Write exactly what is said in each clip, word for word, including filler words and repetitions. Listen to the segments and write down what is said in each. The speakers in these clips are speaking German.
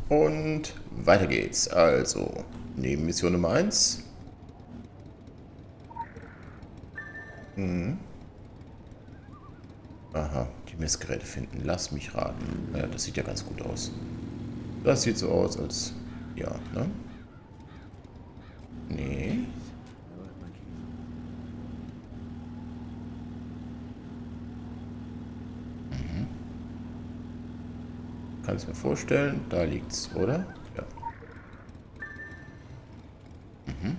Und weiter geht's. Also, Nebenmission Nummer eins. Mhm. Aha, die Messgeräte finden. Lass mich raten. Naja, das sieht ja ganz gut aus. Das sieht so aus, als... Ja, ne? Nee. Mhm. Kannst mir vorstellen, da liegt's, oder? Ja. Mhm.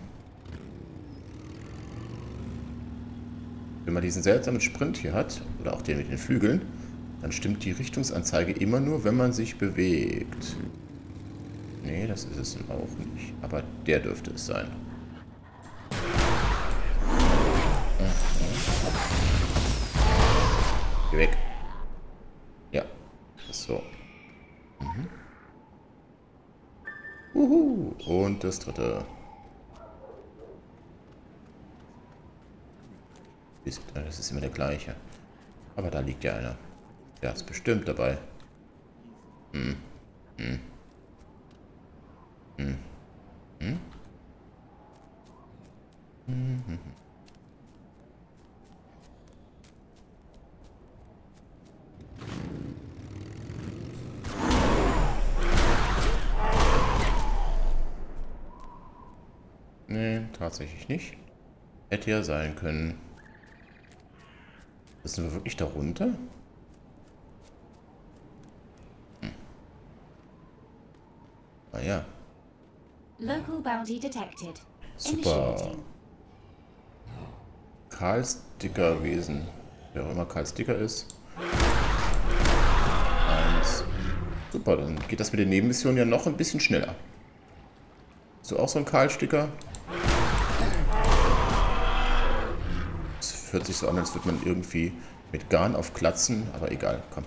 Wenn man diesen seltsamen Sprint hier hat, oder auch den mit den Flügeln, dann stimmt die Richtungsanzeige immer nur, wenn man sich bewegt. Nee, das ist es dann auch nicht. Aber der dürfte es sein. Geh weg. Ja. So. Mhm. Uhu. Und das dritte. Ist, das ist immer der gleiche. Aber da liegt ja einer. Der ist bestimmt dabei. Hm. Hm. Hm. Hm. Hm. Hm. Nee, tatsächlich nicht. Hätte ja sein können. Sind wir wirklich darunter? Hm. Ah ja. Local bounty detected. Super. Initiating. Karl Sticker-Wesen. Wer auch immer Karl Sticker ist. Eins. Super, dann geht das mit den Nebenmissionen ja noch ein bisschen schneller. Bist du auch so ein Karl Sticker? Es hört sich so an, als würde man irgendwie mit Garn aufklatzen, aber egal, komm.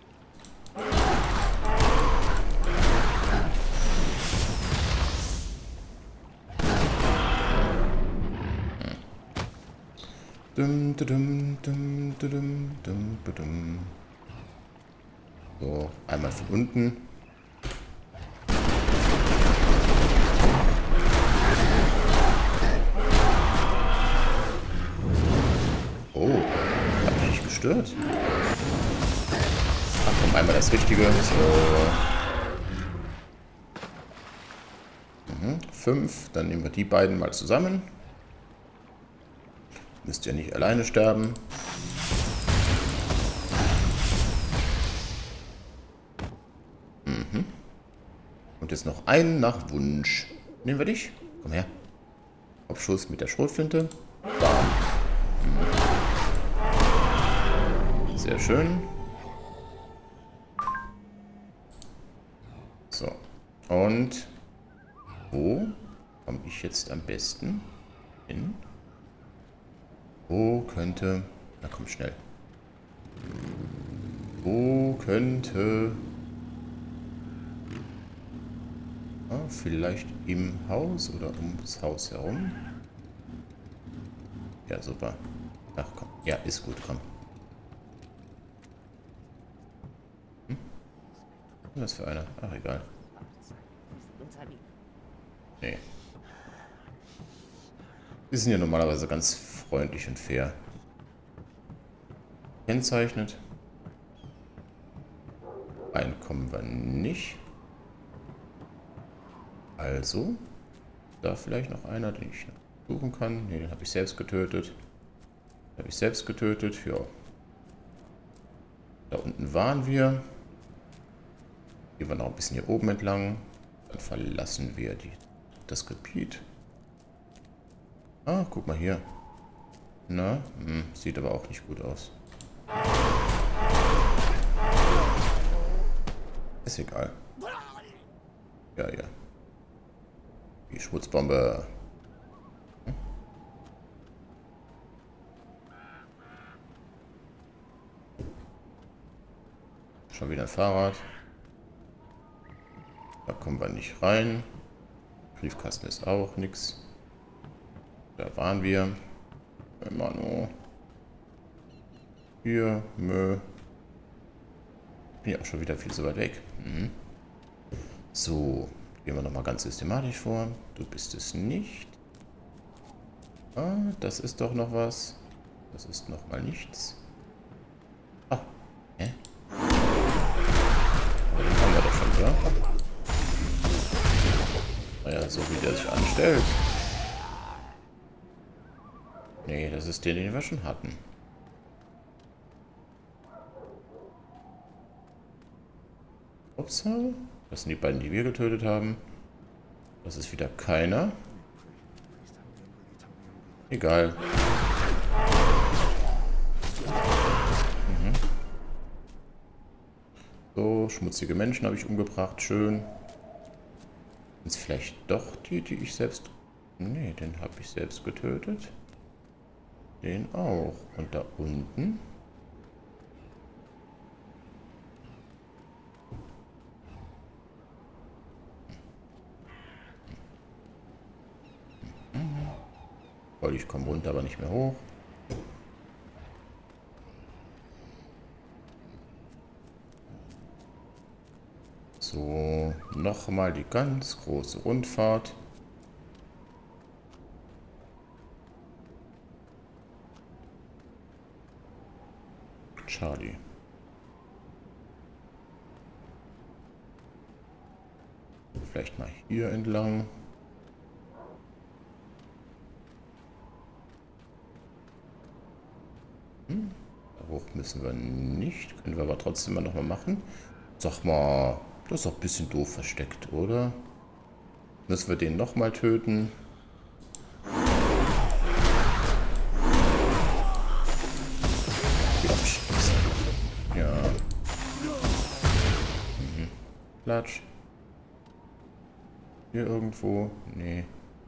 Dum, dum, dum, dum, dum, dum. So, einmal von unten. Oh, hat mich nicht gestört. Ach komm, einmal das Richtige. So. Mhm, fünf, dann nehmen wir die beiden mal zusammen. Müsst ihr nicht alleine sterben. Mhm. Und jetzt noch einen nach Wunsch. Nehmen wir dich. Komm her. Kopfschuss mit der Schrotflinte. Bam. Mhm. Sehr schön. So. Und wo komme ich jetzt am besten hin? Wo könnte... Na komm, schnell. Wo könnte... Ah, vielleicht im Haus oder ums Haus herum? Ja, super. Ach komm. Ja, ist gut, komm. Hm? Was für einer? Ach, egal. Nee. Die sind ja normalerweise ganz freundlich und fair. Kennzeichnet. Reinkommen wir nicht. Also, da vielleicht noch einer, den ich suchen kann. Ne, den habe ich selbst getötet. Den habe ich selbst getötet, ja. Da unten waren wir. Gehen wir noch ein bisschen hier oben entlang. Dann verlassen wir die, das Gebiet. Ah, guck mal hier. Na, hm, sieht aber auch nicht gut aus. Ist egal. Ja, ja. Die Schmutzbombe. Hm? Schon wieder ein Fahrrad. Da kommen wir nicht rein. Briefkasten ist auch nichts. Da waren wir. Immer nur. Hier, Mö. Bin ja auch schon wieder viel zu weit weg. Mhm. So, gehen wir nochmal ganz systematisch vor. Du bist es nicht. Ah, das ist doch noch was. Das ist noch mal nichts. Ah, hä? Aber den haben wir doch schon, oder? Naja, so wie der sich anstellt. Nee, das ist der, den wir schon hatten. Ups, das sind die beiden, die wir getötet haben. Das ist wieder keiner. Egal. Mhm. So, schmutzige Menschen habe ich umgebracht. Schön. Ist vielleicht doch die, die ich selbst... Nee, den habe ich selbst getötet. Den auch. Und da unten... Weil ich komme runter, aber nicht mehr hoch. So, nochmal die ganz große Rundfahrt. Charlie. Vielleicht mal hier entlang. Hm, da hoch müssen wir nicht. Können wir aber trotzdem mal nochmal machen. Sag mal, das ist doch ein bisschen doof versteckt, oder? Müssen wir den nochmal töten? Ja. Mhm. Klatsch. Hier irgendwo? Nee.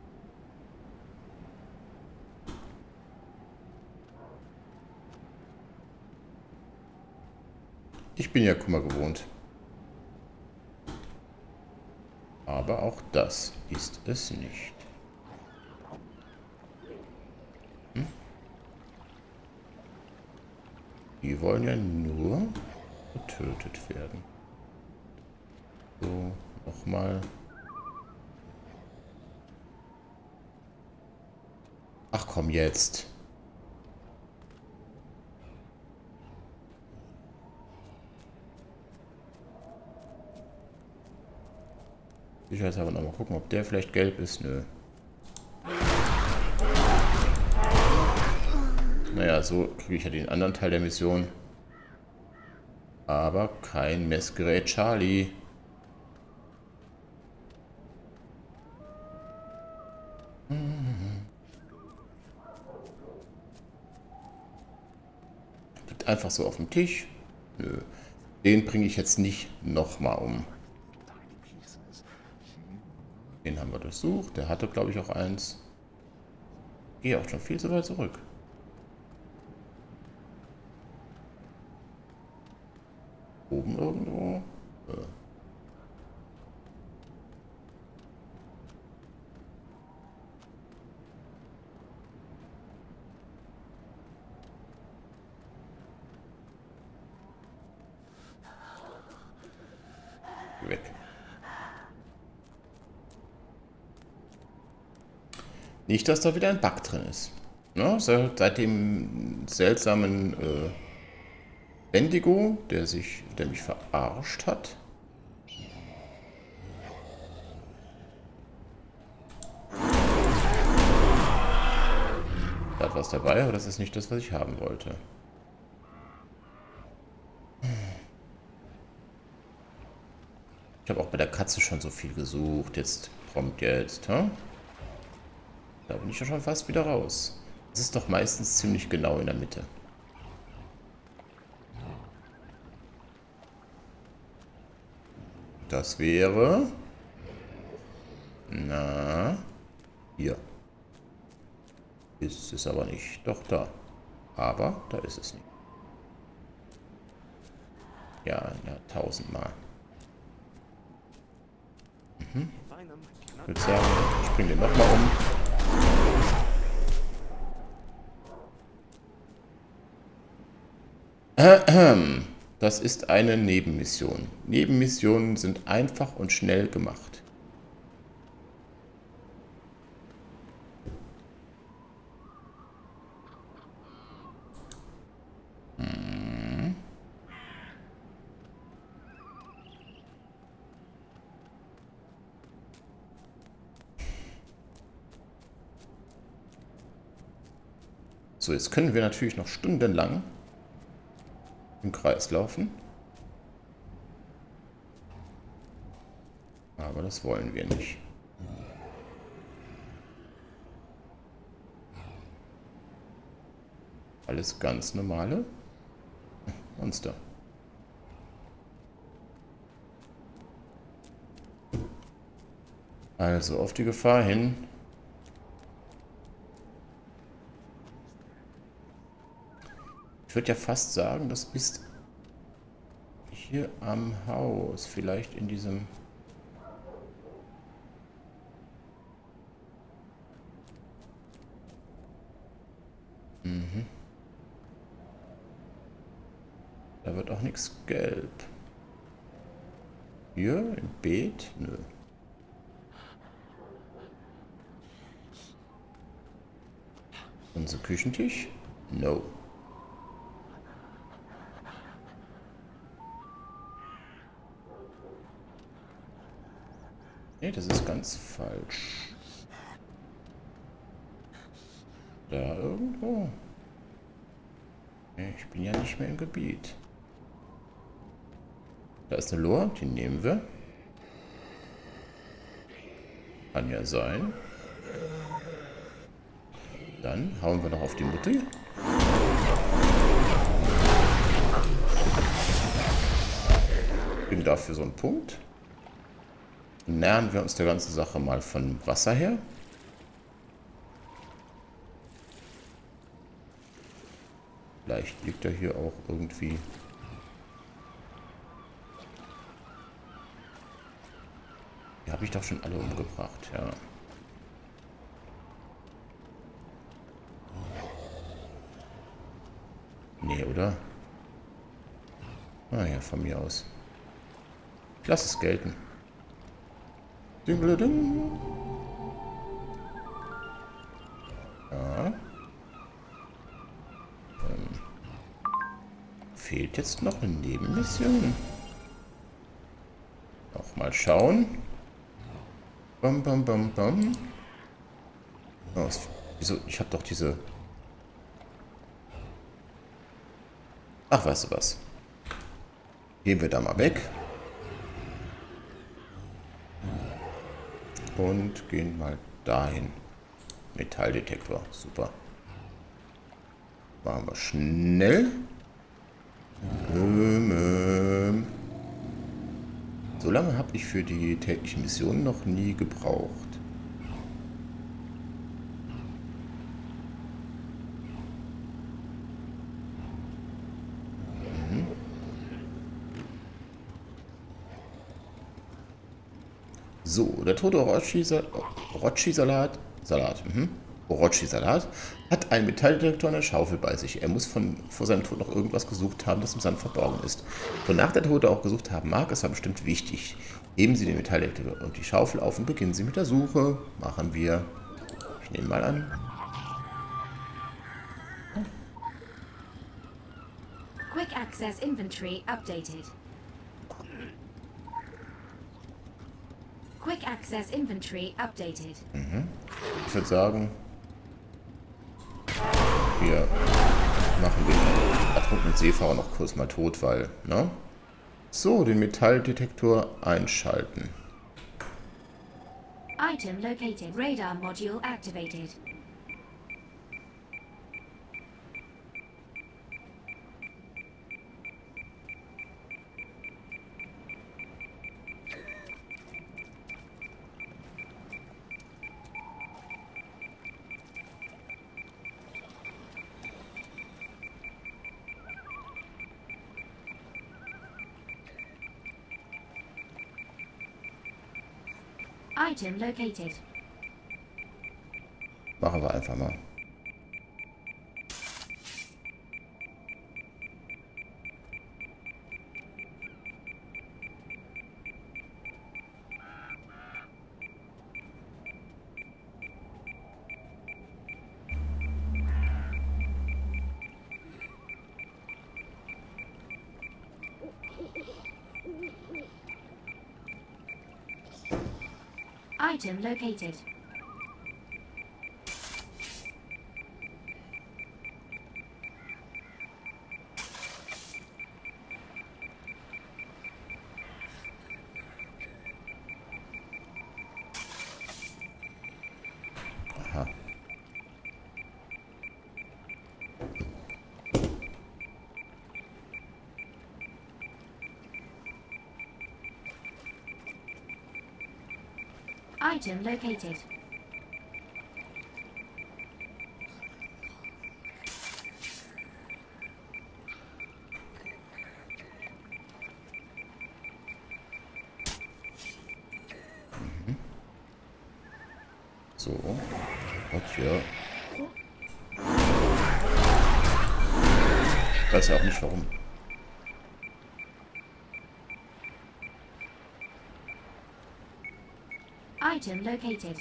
Ich bin ja Kummer gewohnt. Aber auch das ist es nicht. Hm? Die wollen ja nur getötet werden. So, nochmal. Ach komm jetzt. Sicherheitshalber noch mal gucken, ob der vielleicht gelb ist. Nö. Naja, so kriege ich ja den anderen Teil der Mission. Aber kein Messgerät Charlie. Liegt einfach so auf dem Tisch. Nö. Den bringe ich jetzt nicht nochmal um. Den haben wir durchsucht. Der hatte, glaube ich, auch eins. Gehe auch schon viel zu weit zurück. Oben irgendwo. Äh. Weg. Nicht, dass da wieder ein Bug drin ist. Ne? Seit dem seltsamen äh, Bendigo, der sich, der mich verarscht hat. Da hat was dabei, aber das ist nicht das, was ich haben wollte. Ich habe auch bei der Katze schon so viel gesucht. Jetzt kommt jetzt, hä? Da bin ich ja schon fast wieder raus. Das ist doch meistens ziemlich genau in der Mitte. Das wäre... Na... Hier. Ist es aber nicht. Doch, da. Aber da ist es nicht. Ja, ja, tausendmal. Mhm. Ich würde sagen, ich springe den nochmal um. Ahem. Das ist eine Nebenmission. Nebenmissionen sind einfach und schnell gemacht. Hm. So, jetzt können wir natürlich noch stundenlang im Kreis laufen. Aber das wollen wir nicht. Alles ganz normale Monster. Also auf die Gefahr hin. Ich würde ja fast sagen, das ist hier am Haus. Vielleicht in diesem... Mhm. Da wird auch nichts gelb. Hier im Beet? Nö. Unser Küchentisch? No. Nee, das ist ganz falsch. Da irgendwo. Nee, ich bin ja nicht mehr im Gebiet. Da ist eine Lore, die nehmen wir. Kann ja sein. Dann hauen wir noch auf die Mutti. Kriegen dafür so einen Punkt. Nähern wir uns der ganzen Sache mal von Wasser her. Vielleicht liegt er hier auch irgendwie. Die habe ich doch schon alle umgebracht, ja. Nee, oder? Ah ja, von mir aus. Ich lasse es gelten. Ding. Ja. Ähm. Fehlt jetzt noch eine Nebenmission. Noch mal schauen. Bam, bam, bam, bam. Oh, es, wieso? Ich habe doch diese... Ach, weißt du was? Gehen wir da mal weg. Und gehen mal dahin. Metalldetektor, super. Machen wir schnell. Ähm, ähm. So lange habe ich für die tägliche Mission noch nie gebraucht. Mhm. So, der tote Orochi-Salat, Salat, mhm. Orochi-Salat hat einen Metalldetektor und eine Schaufel bei sich. Er muss von, vor seinem Tod noch irgendwas gesucht haben, das im Sand verborgen ist. Wonach der Tote auch gesucht haben mag, ist aber bestimmt wichtig. Heben Sie den Metalldetektor und die Schaufel auf und beginnen Sie mit der Suche. Machen wir. Ich nehme mal an. Quick access inventory updated. Quick access inventory updated. Mhm. Ich würde sagen, wir machen den ertrunkenen Seefahrer noch kurz mal tot, weil, ne? So, den Metalldetektor einschalten. Item located. Radar module activated. Item located. Machen wir einfach mal. Item located. Aha. Item located. Mhm. So. Gott, ja. Ich weiß ja auch nicht warum. Item located.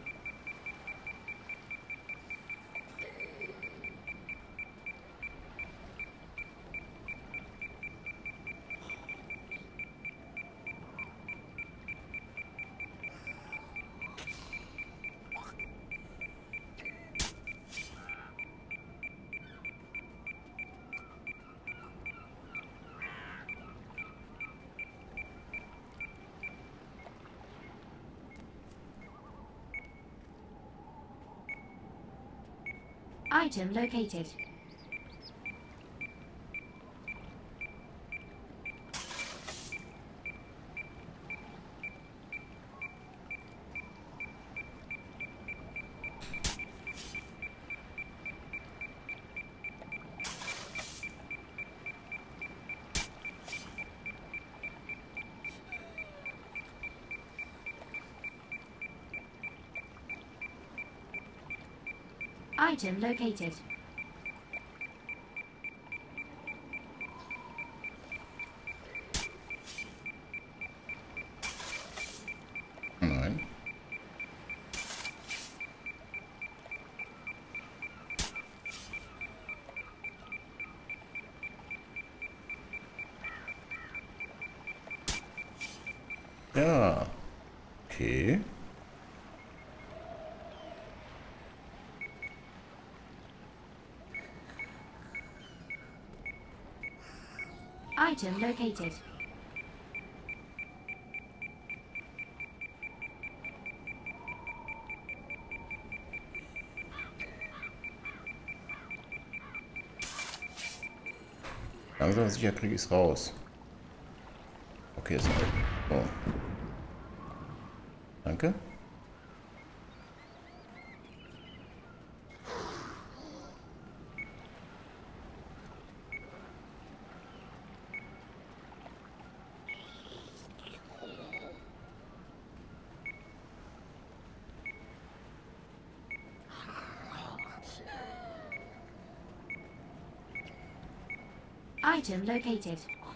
Item located. Item located. Nein. Ja. Okay. Item located. Langsam aber sicher kriege ich es raus. Okay, ist halt. Oh. Danke. Item located.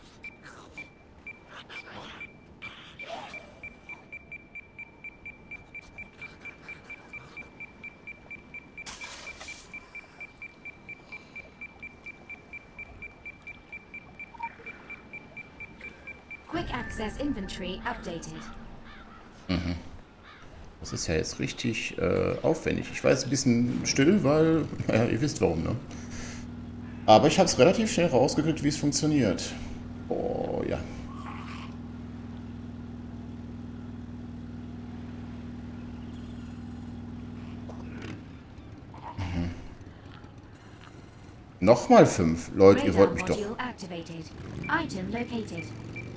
Quick access inventory updated. Mhm. Das ist ja jetzt richtig äh, aufwendig. Ich war jetzt ein bisschen still, weil, naja, ihr wisst warum, ne? Aber ich habe es relativ schnell rausgekriegt, wie es funktioniert. Oh, ja. Mhm. Nochmal fünf. Leute, ihr wollt mich doch... Activated. Item located.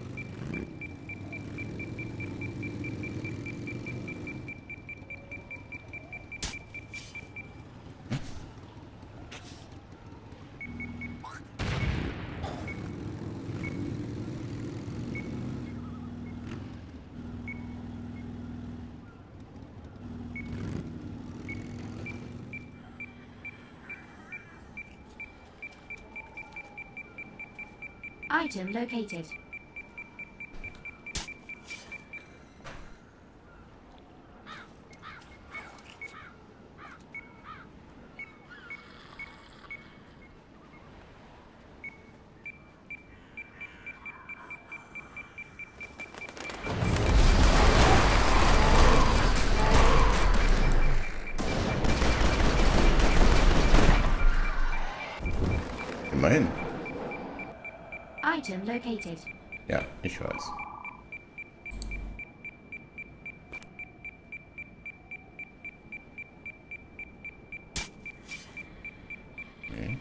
Item located. Item located. Ja, ich weiß. Okay.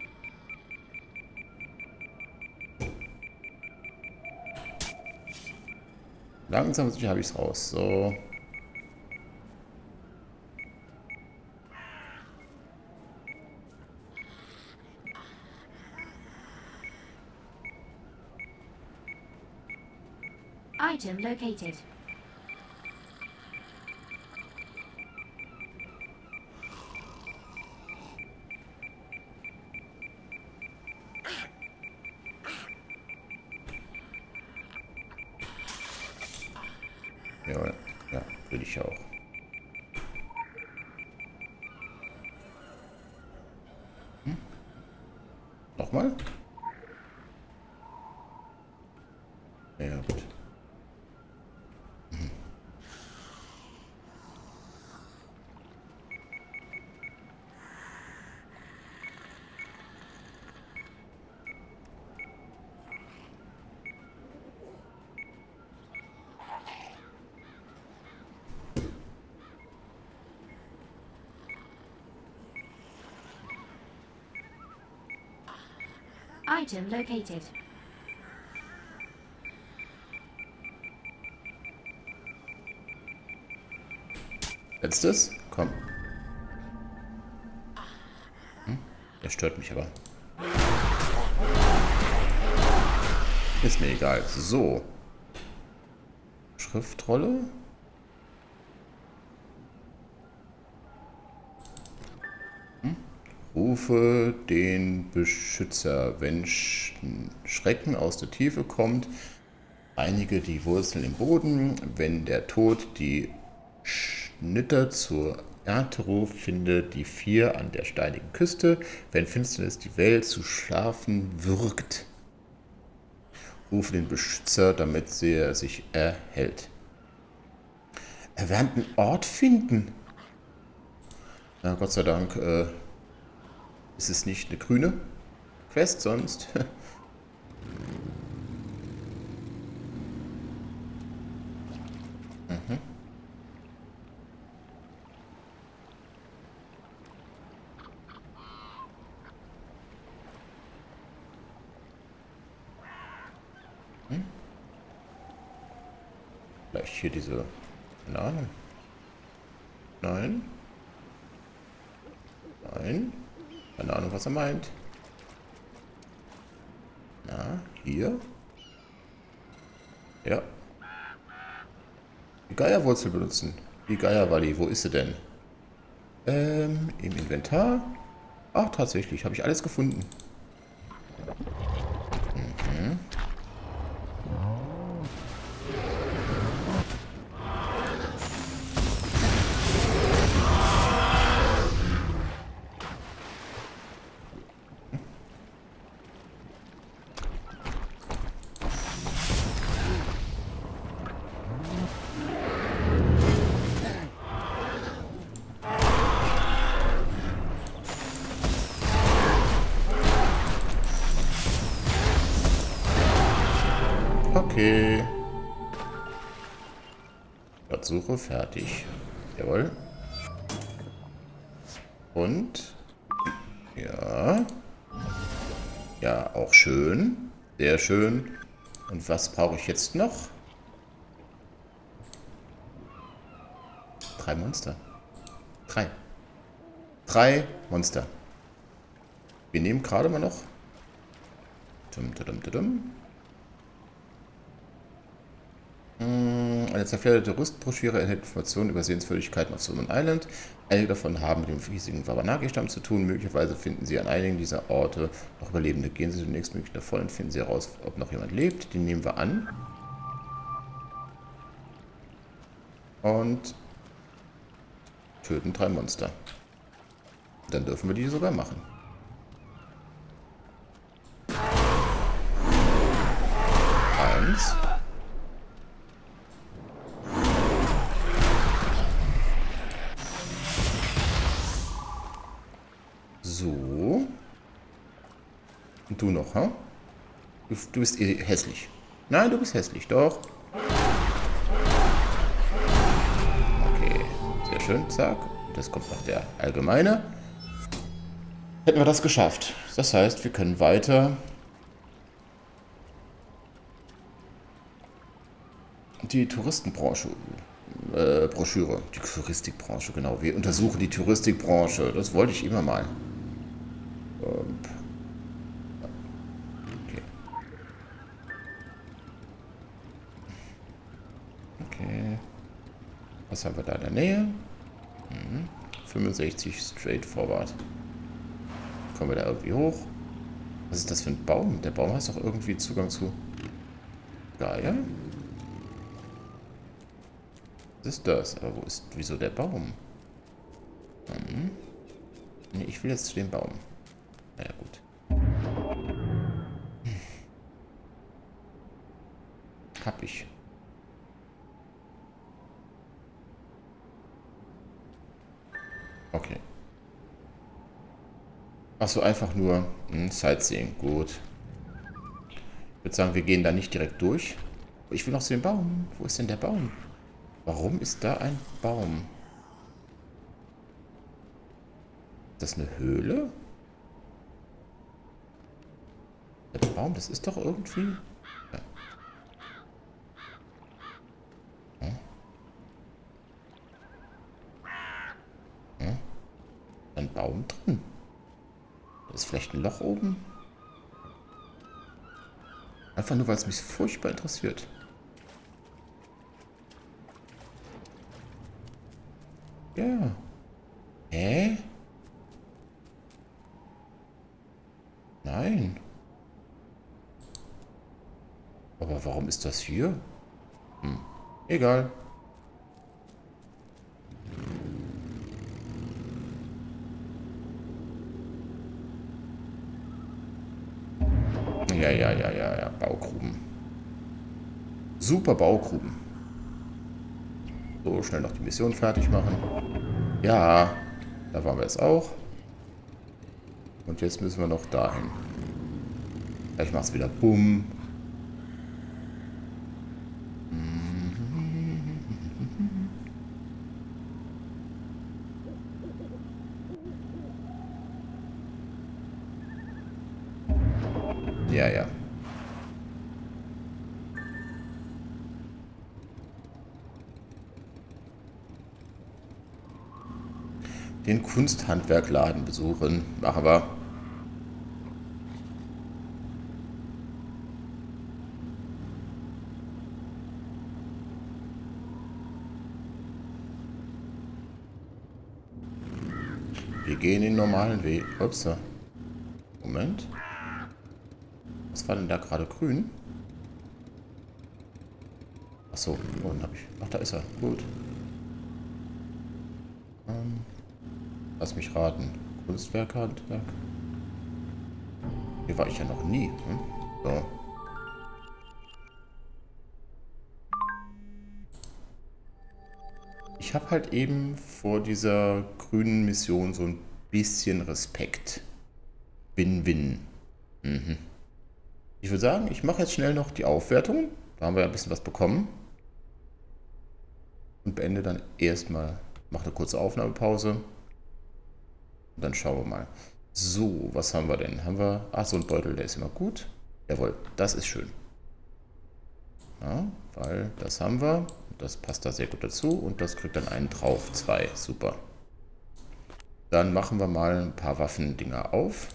Langsam sicher habe ich es raus. So. Item located. Ja, ja, will ich auch. Hm? Nochmal? Ja, gut. Hm. Item located. Letztes? Komm. Hm? Der stört mich aber. Ist mir egal. So. Schriftrolle. Hm? Rufe den Beschützer. Wenn Sch Schrecken aus der Tiefe kommt, einige die Wurzeln im Boden. Wenn der Tod die Schnitter zur Ernte ruft, finde die vier an der steinigen Küste. Wenn Finsternis die Welt zu schlafen würgt, rufe den Beschützer, damit sie sich erhält. Erwärmten Ort finden. Na, Gott sei Dank äh, ist es nicht eine grüne Quest, sonst. mhm. Hm? Vielleicht hier diese. Keine Ahnung. Nein. Nein. Keine Ahnung, was er meint. Na, hier. Ja. Die Geierwurzel benutzen. Die Geierwalli, wo ist sie denn? Ähm, im Inventar. Ach, tatsächlich, habe ich alles gefunden. Mhm. Okay. Suche fertig. Jawohl. Und ja. Ja, auch schön. Sehr schön. Und was brauche ich jetzt noch? Drei Monster. Drei. Drei Monster. Wir nehmen gerade mal noch. Dum, dum, dum, dum. Eine zerfledderte Rüstbroschüre enthält Informationen über Sehenswürdigkeiten auf Summon Island. Einige davon haben mit dem riesigen Wabanaki-Stamm zu tun. Möglicherweise finden Sie an einigen dieser Orte noch Überlebende. Gehen Sie zunächst möglich davon und finden Sie heraus, ob noch jemand lebt. Den nehmen wir an. Und töten drei Monster. Dann dürfen wir die sogar machen. Eins. So. Und du noch, ha? Du, du bist eh hässlich. Nein, du bist hässlich, doch. Okay, sehr schön, zack. Das kommt noch der allgemeine. Hätten wir das geschafft. Das heißt, wir können weiter die Touristenbranche, äh, Broschüre, die Touristikbranche, genau. Wir untersuchen die Touristikbranche. Das wollte ich immer mal. Ähm, okay. Okay. Was haben wir da in der Nähe? Mhm. fünfundsechzig straightforward. Kommen wir da irgendwie hoch? Was ist das für ein Baum? Der Baum hat doch irgendwie Zugang zu Gaia? Was ist das? Aber wo ist... Wieso der Baum? Hm. Nee, ich will jetzt zu dem Baum. Naja, gut. Hm. Hab ich. Okay. Achso, einfach nur hm, Sightseeing. Gut. Ich würde sagen, wir gehen da nicht direkt durch. Ich will noch zu dem Baum. Wo ist denn der Baum? Warum ist da ein Baum? Ist das eine Höhle? Der Baum, das ist doch irgendwie... Ja. Hm? Hm? Ein Baum drin. Da ist vielleicht ein Loch oben. Einfach nur, weil es mich furchtbar interessiert. Ja. Hä? Nein. Aber warum ist das hier? Hm. Egal. Ja, ja, ja, ja, ja. Baugruben. Super Baugruben. So, schnell noch die Mission fertig machen. Ja, da waren wir jetzt auch. Und jetzt müssen wir noch dahin. Gleich macht es wieder Bumm. Ja, ja. Den Kunsthandwerkladen besuchen. Machen wir. Wir gehen den normalen Weg. Ups. Moment. Was war denn da gerade grün? Achso, oh, dann habe ich. Ach, da ist er. Gut. Ähm, lass mich raten. Kunstwerkhandwerk. Hier war ich ja noch nie. Hm? So. Ich habe halt eben vor dieser grünen Mission so ein bisschen Respekt. Win-win. Mhm. Ich würde sagen, ich mache jetzt schnell noch die Aufwertung. Da haben wir ja ein bisschen was bekommen. Und beende dann erstmal, mache eine kurze Aufnahmepause. Und dann schauen wir mal. So, was haben wir denn? Haben wir, ach, so ein Beutel, der ist immer gut. Jawohl, das ist schön. Ja, weil das haben wir. Das passt da sehr gut dazu. Und das kriegt dann einen drauf. Zwei, super. Dann machen wir mal ein paar Waffendinger auf.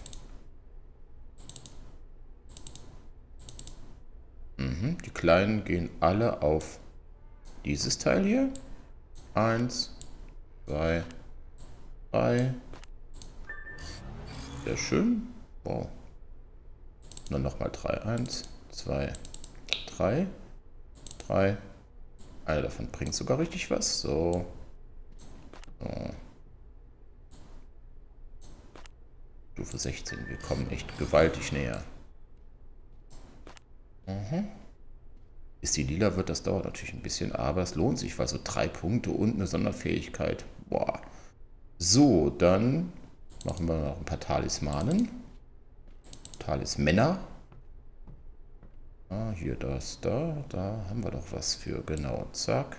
Mhm, die kleinen gehen alle auf dieses Teil hier. Eins, zwei, drei. Sehr schön. Wow. Und dann nochmal drei. Eins, zwei, drei. Drei. Eine davon bringt sogar richtig was. So. So. Stufe sechzehn. Wir kommen echt gewaltig näher. Mhm. Bis die lila wird, das dauert natürlich ein bisschen, aber es lohnt sich, weil so drei Punkte und eine Sonderfähigkeit. Boah. So, dann machen wir noch ein paar Talismanen. Talismänner. Ah, hier, das, da. Da haben wir doch was für. Genau, zack.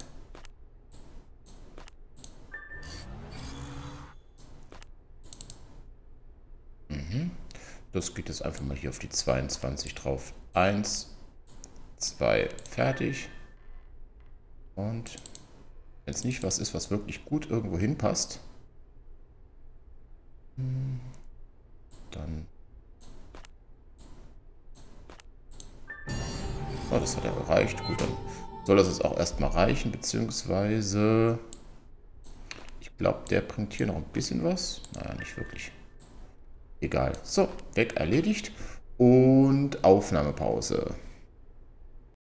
Mhm. Das geht jetzt einfach mal hier auf die zweiundzwanzig drauf. Eins, zwei, fertig. Und wenn es nicht was ist, was wirklich gut irgendwo hinpasst, dann... Oh, das hat er erreicht. Gut, dann soll das jetzt auch erstmal reichen, beziehungsweise... Ich glaube, der bringt hier noch ein bisschen was. Naja, nicht wirklich. Egal. So, weg, erledigt. Und Aufnahmepause.